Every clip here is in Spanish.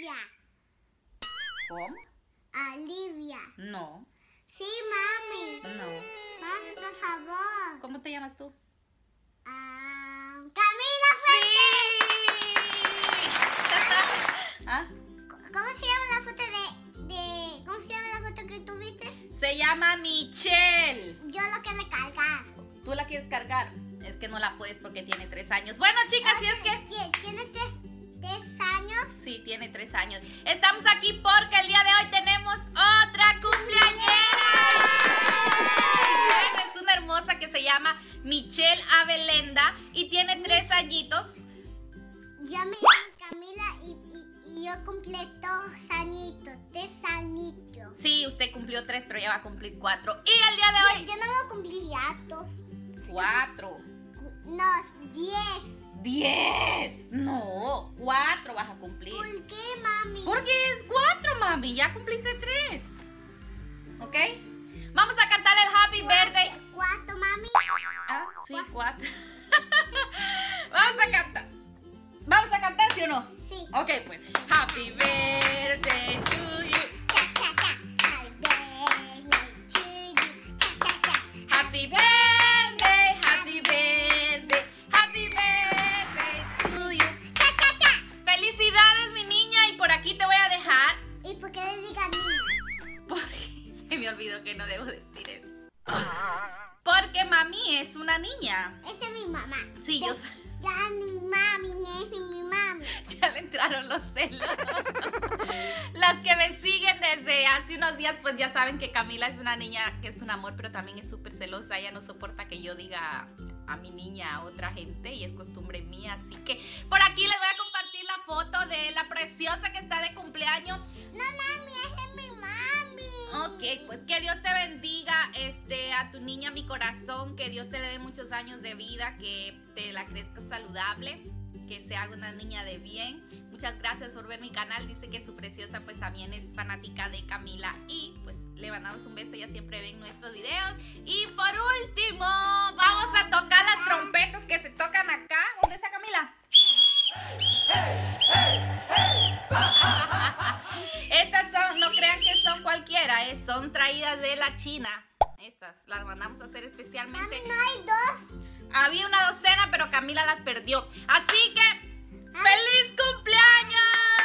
¿Cómo? Olivia. No. Sí, mami. No. Mami, por favor. ¿Cómo te llamas tú? Camila Fuerte. Sí. ¿Ah? ¿Cómo se llama la foto ¿Cómo se llama la foto que tuviste? Se llama Michelle. Yo lo quiero cargar. ¿Tú la quieres cargar? Es que no la puedes porque tiene 3 años. Bueno, chicas, si es que... ¿Tiene 3 años? Sí, tiene 3 años. Estamos aquí porque el día de hoy tenemos otra cumpleañera. Bueno, es una hermosa que se llama Michelle Abelenda y tiene 3 añitos. Yo me llamo Camila y yo cumplí 2 añitos, 3 añitos. Sí, usted cumplió 3, pero ya va a cumplir 4. Y el día de hoy... Yo no voy a cumplir datos. 4. No, 10. 10. No, 4 vas a cumplir. ¿Por qué, mami? Porque es 4, mami. Ya cumpliste 3. ¿Ok? Vamos a cantar el Happy Birthday. 4, mami. Ah, sí, 4. Vamos a cantar. ¿Vamos a cantar, sí o no? Sí. Ok, pues. Happy Birthday to you. Cha, cha, cha. Happy birthday to you. Cha, cha, cha. Happy birthday, happy birthday, happy birthday to you. Cha, cha, cha. Felicidades, mi niña, y por aquí te voy a dejar. ¿Y por qué le digan niña? Porque se me olvidó que no debo decir eso. Porque mami es una niña. Esa es mi mamá. Sí, yo Ya mi mami, esa es mi mami. ya le entraron los celos. Las que me siguen desde hace unos días, pues ya saben que Camila es una niña que es un amor, pero también es súper celosa. Ella no soporta que yo diga a mi niña a otra gente y es costumbre mía. Así que por aquí les voy a compartir la foto de la preciosa que está de cumpleaños. No, mami, esa es mi mami. Ok, pues que Dios te bendiga a tu niña, mi corazón, que Dios te le dé muchos años de vida, que te la crezca saludable, que se haga una niña de bien. Muchas gracias por ver mi canal. Dice que su preciosa pues también es fanática de Camila y pues le mandamos un beso, ella siempre ven nuestros videos. Y por último, vamos a tocar las trompetas que se tocan acá. ¿Dónde está Camila? Estas son, no crean que son cualquiera, son traídas de la China. Estas las mandamos a hacer especialmente. Mami, no hay 2. Había una docena, pero Camila las perdió. Así que, ¡feliz cumpleaños,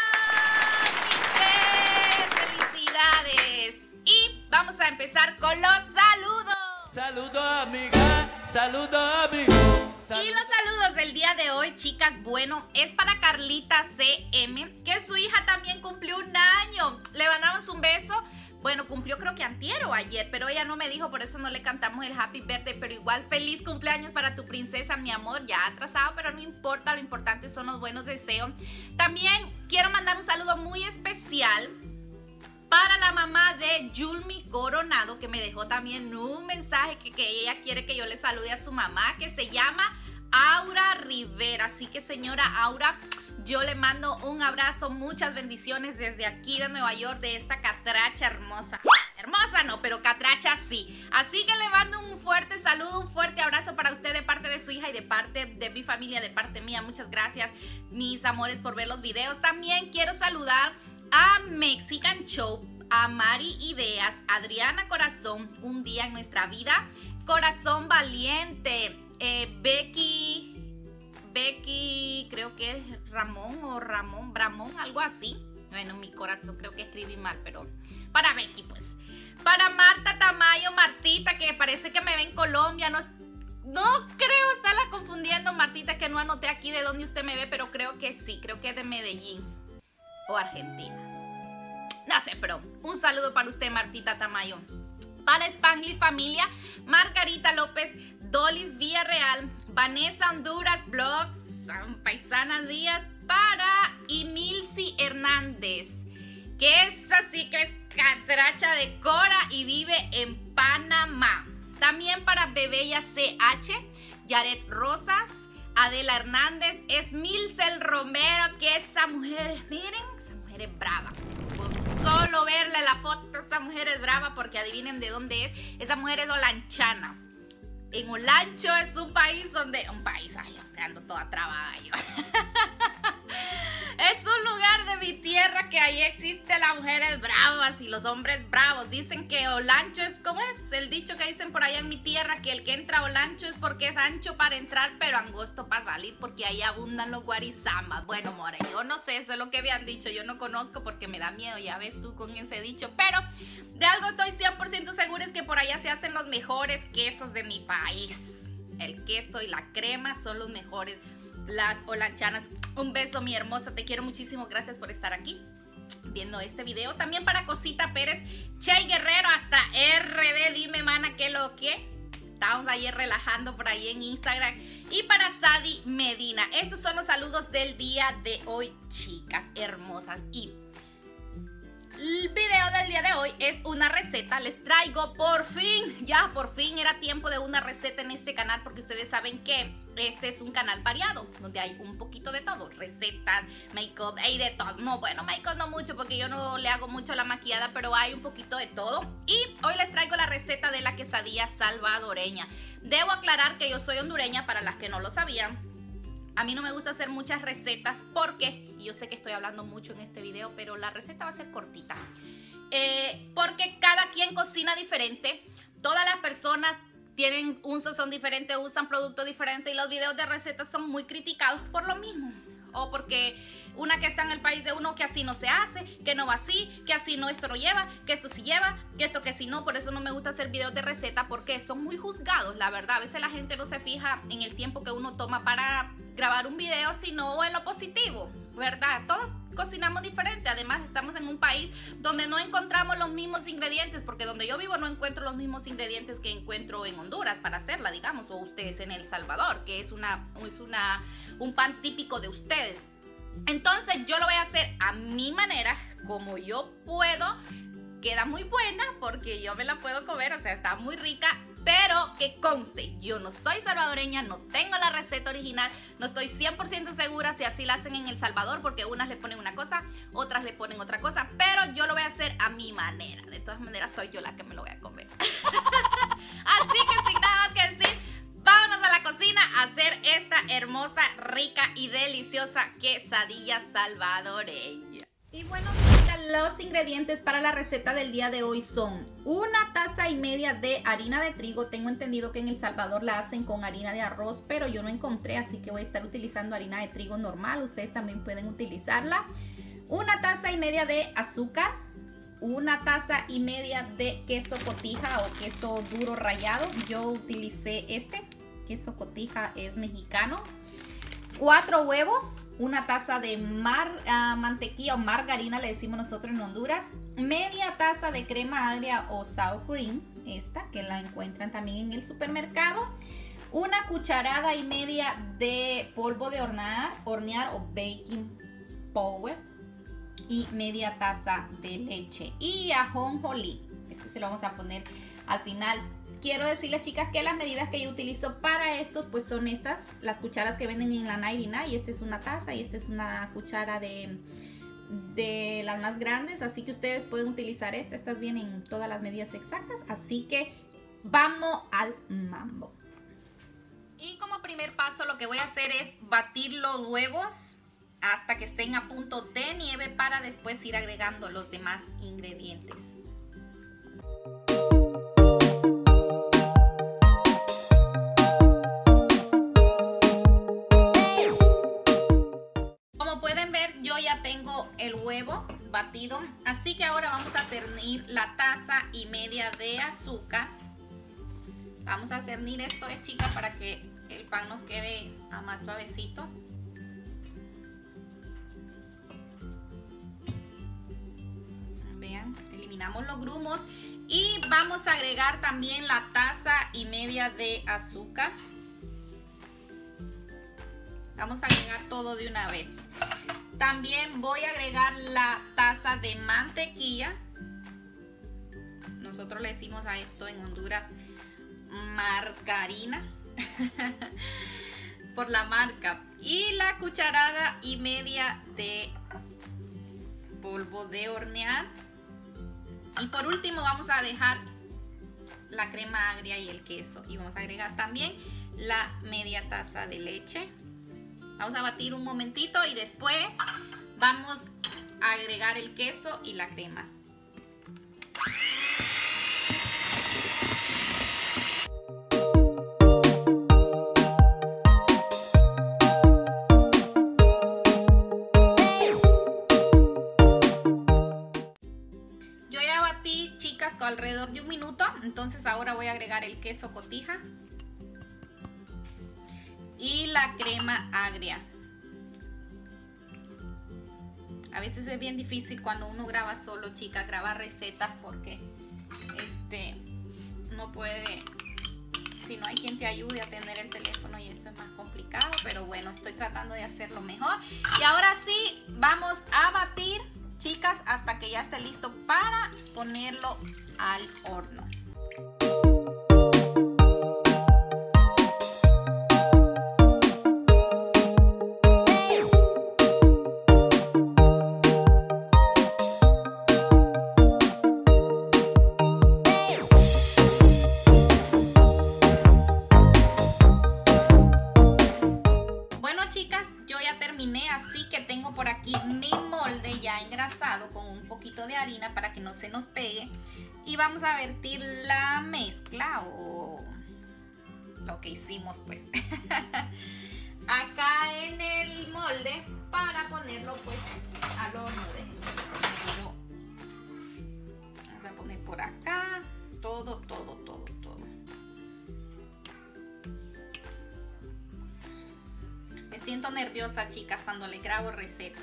Michelle! ¡Felicidades! Y vamos a empezar con los saludos. Saludos, amiga. Saludos, amigo. Y los saludos del día de hoy, chicas, bueno, es para Carlita CM, que su hija también cumplió 1 año. Le mandamos un beso. Bueno, cumplió creo que antier o ayer, pero ella no me dijo, por eso no le cantamos el Happy Birthday, pero igual feliz cumpleaños para tu princesa, mi amor, ya atrasado, pero no importa, lo importante son los buenos deseos. También quiero mandar un saludo muy especial para la mamá de Yulmi Coronado, que me dejó también un mensaje que ella quiere que yo le salude a su mamá, que se llama Aura Rivera. Así que, señora Aura, yo le mando un abrazo, muchas bendiciones desde aquí de Nueva York, de esta catracha hermosa. Hermosa no, pero catracha sí. Así que le mando un fuerte saludo, un fuerte abrazo para usted de parte de su hija y de parte de mi familia, de parte mía. Muchas gracias, mis amores, por ver los videos. También quiero saludar a Mexican Show, a Mari Ideas, Adriana Corazón, Un Día en Nuestra Vida, Corazón Valiente, Becky, creo que es Bramón, algo así. Bueno, mi corazón creo que escribí mal, pero para Becky, pues. Para Marta Tamayo, Martita, que parece que me ve en Colombia, no creo estarla confundiendo, Martita, que no anoté aquí de dónde usted me ve, pero creo que sí, creo que es de Medellín o Argentina. No sé, pero un saludo para usted, Martita Tamayo. Para Spangley Familia, Margarita López, Dolis Villarreal, Vanessa Honduras Blogs, Paisanas Vías, para Emilci Hernández, que es así que es catracha de Cora y vive en Panamá. También para Bebeya CH, Yaret Rosas, Adela Hernández, Esmilcel Romero, que esa mujer, miren, esa mujer es brava. Con solo verle la foto, esa mujer es brava, porque adivinen de dónde es. Esa mujer es olanchana. En Olancho es un país, ay, hombre, ando toda trabada yo. Es un lugar de mi tierra que ahí existen las mujeres bravas y los hombres bravos. Dicen que Olancho es, ¿cómo es? El dicho que dicen por allá en mi tierra, que el que entra a Olancho es porque es ancho para entrar, pero angosto para salir, porque ahí abundan los guarizamas. Bueno, more, yo no sé, eso es lo que habían dicho. Yo no conozco porque me da miedo, ya ves tú con ese dicho. Pero de algo estoy 100% segura, es que por allá se hacen los mejores quesos de mi país. El queso y la crema son los mejores. Las olanchanas, un beso mi hermosa, te quiero muchísimo, gracias por estar aquí viendo este video. También para Cosita Pérez, Che Guerrero hasta RD, dime mana que lo que estamos ayer relajando por ahí en Instagram. Y para Sadi Medina, estos son los saludos del día de hoy, chicas hermosas. Y el video del día de hoy es una receta. Les traigo por fin era tiempo de una receta en este canal, porque ustedes saben que este es un canal variado, donde hay un poquito de todo, recetas, make-up, hay de todo. No, bueno, make-up no mucho, porque yo no le hago mucho la maquillada, pero hay un poquito de todo. Y hoy les traigo la receta de la quesadilla salvadoreña. Debo aclarar que yo soy hondureña, para las que no lo sabían. A mí no me gusta hacer muchas recetas porque, y yo sé que estoy hablando mucho en este video, pero la receta va a ser cortita. Porque cada quien cocina diferente, todas las personas tienen un sazón diferente, usan productos diferentes, y los videos de recetas son muy criticados por lo mismo. O porque una que está en el país de uno, que así no se hace, que no va así, que así no, esto no lleva, que esto sí lleva, que esto que sí no. Por eso no me gusta hacer videos de receta, porque son muy juzgados, la verdad. A veces la gente no se fija en el tiempo que uno toma para grabar un video, sino en lo positivo, ¿verdad? Todos cocinamos diferente. Además, estamos en un país donde no encontramos los mismos ingredientes, porque donde yo vivo no encuentro los mismos ingredientes que encuentro en Honduras para hacerla, digamos, o ustedes en El Salvador, que es un pan típico de ustedes. Entonces yo lo voy a hacer a mi manera, como yo puedo. Queda muy buena porque yo me la puedo comer, o sea, está muy rica. Pero que conste, yo no soy salvadoreña, no tengo la receta original, no estoy 100% segura si así la hacen en El Salvador, porque unas le ponen una cosa, otras le ponen otra cosa, pero yo lo voy a hacer a mi manera. De todas maneras, soy yo la que me lo voy a comer. Así que sin nada más que decir, vámonos a la cocina a hacer esta hermosa, rica y deliciosa quesadilla salvadoreña. Y bueno, los ingredientes para la receta del día de hoy son 1,5 tazas de harina de trigo. Tengo entendido que en El Salvador la hacen con harina de arroz, pero yo no encontré, así que voy a estar utilizando harina de trigo normal. Ustedes también pueden utilizarla. 1,5 tazas de azúcar, 1,5 tazas de queso cotija o queso duro rallado. Yo utilicé este queso cotija, es mexicano. 4 huevos. 1 taza de mantequilla o margarina, le decimos nosotros en Honduras. Media taza de crema agria o sour cream, esta que la encuentran también en el supermercado. 1 cucharada y media de polvo de hornear o baking powder. Y media taza de leche. Y ajonjolí, este se lo vamos a poner al final. Quiero decirles, chicas, que las medidas que yo utilizo para estos pues son estas, las cucharas que venden en la 99, y esta es 1 taza y esta es una cuchara de las más grandes, así que ustedes pueden utilizar estas vienen todas las medidas exactas, así que vamos al mambo. Y como primer paso lo que voy a hacer es batir los huevos hasta que estén a punto de nieve, para después ir agregando los demás ingredientes. Tengo el huevo batido, así que ahora vamos a cernir la 1,5 tazas de azúcar. Vamos a cernir esto, chicas, para que el pan nos quede más suavecito. Vean, eliminamos los grumos y vamos a agregar también la 1,5 tazas de azúcar. Vamos a agregar todo de una vez. También voy a agregar la taza de mantequilla. Nosotros le decimos a esto en Honduras margarina por la marca. Y la 1,5 cucharadas de polvo de hornear. Y por último vamos a dejar la crema agria y el queso. Y vamos a agregar también la media taza de leche. Vamos a batir un momentito y después vamos a agregar el queso y la crema. Yo ya batí, chicas, con alrededor de 1 minuto. Entonces ahora voy a agregar el queso cotija y la crema agria. A veces es bien difícil cuando uno graba solo, chicas, grabar recetas porque no puede, si no hay quien te ayude a tener el teléfono, y eso es más complicado, pero bueno, estoy tratando de hacerlo mejor. Y ahora sí, vamos a batir, chicas, hasta que ya esté listo para ponerlo al horno. Así que tengo por aquí mi molde ya engrasado con un poquito de harina para que no se nos pegue, y vamos a vertir la mezcla o lo que hicimos pues acá en el molde para ponerlo pues al horno. Vamos a poner por acá todo. Siento nerviosa, chicas, cuando le grabo recetas.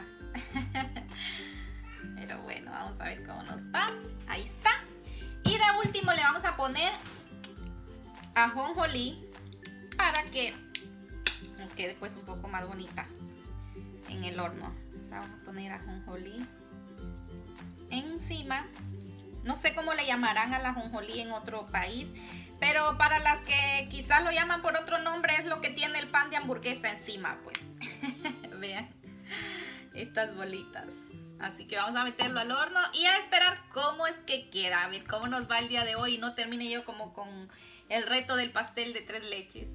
Pero bueno, vamos a ver cómo nos va. Ahí está. Y de último le vamos a poner ajonjolí para que nos quede pues un poco más bonita en el horno. Vamos a poner ajonjolí encima. No sé cómo le llamarán al ajonjolí en otro país, pero para las que quizás lo llaman por otro nombre, es lo que tiene el pan de hamburguesa encima, pues. Vean estas bolitas. Así que vamos a meterlo al horno y a esperar cómo es que queda. A ver cómo nos va el día de hoy y no termine yo como con el reto del pastel de 3 leches.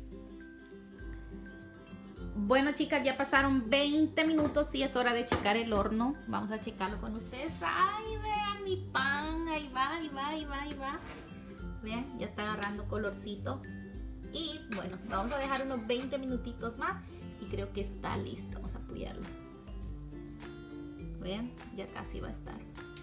Bueno, chicas, ya pasaron 20 minutos y es hora de checar el horno. Vamos a checarlo con ustedes. ¡Ay, vean mi pan! Ahí va. Vean, ya está agarrando colorcito. Y bueno, vamos a dejar unos 20 minutitos más y creo que está listo. Vamos a apoyarlo. Vean, ya casi va a estar.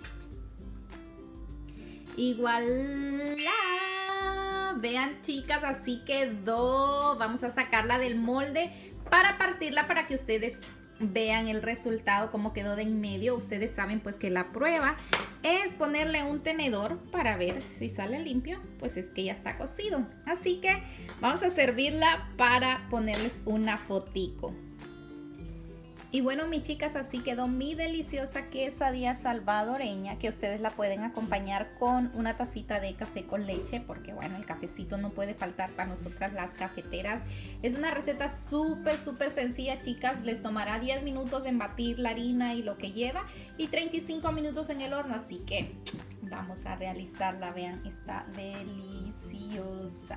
Igual. Vean, chicas, así quedó. Vamos a sacarla del molde para partirla para que ustedes vean el resultado, cómo quedó de en medio. Ustedes saben pues que la prueba es ponerle un tenedor para ver si sale limpio, pues es que ya está cocido. Así que vamos a servirla para ponerles una fotico. Y bueno, mis chicas, así quedó mi deliciosa quesadilla salvadoreña, que ustedes la pueden acompañar con una tacita de café con leche, porque bueno, el cafecito no puede faltar para nosotras las cafeteras. Es una receta súper sencilla, chicas. Les tomará 10 minutos en batir la harina y lo que lleva y 35 minutos en el horno, así que vamos a realizarla. Vean, está deliciosa.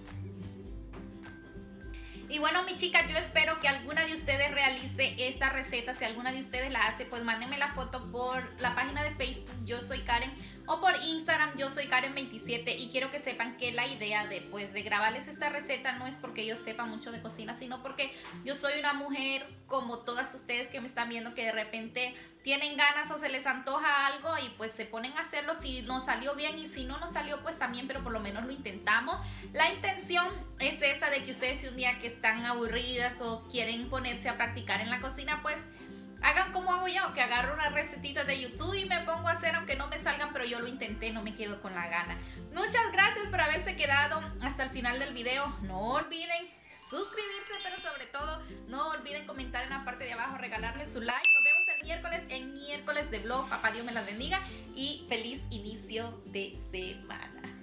Y bueno, mis chicas, yo espero que alguna de ustedes realice esta receta. Si alguna de ustedes la hace, pues mándenme la foto por la página de Facebook, Yo Soy Karen, o por Instagram, Yo Soy Karen 27. Y quiero que sepan que la idea de grabarles esta receta no es porque yo sepa mucho de cocina, sino porque yo soy una mujer como todas ustedes que me están viendo, que de repente tienen ganas o se les antoja algo y pues se ponen a hacerlo. Si nos salió bien y si no nos salió, pues también, pero por lo menos lo intentamos. La intención es esa, de que ustedes, si un día que están aburridas o quieren ponerse a practicar en la cocina, pues hagan como hago yo, que agarro una recetita de YouTube y me pongo a hacer, aunque no me salgan, pero yo lo intenté, no me quedo con la gana. Muchas gracias por haberse quedado hasta el final del video. No olviden suscribirse, pero sobre todo no olviden comentar en la parte de abajo, regalarme su like. Nos vemos el miércoles en miércoles de vlog. Papá Dios me las bendiga y feliz inicio de semana.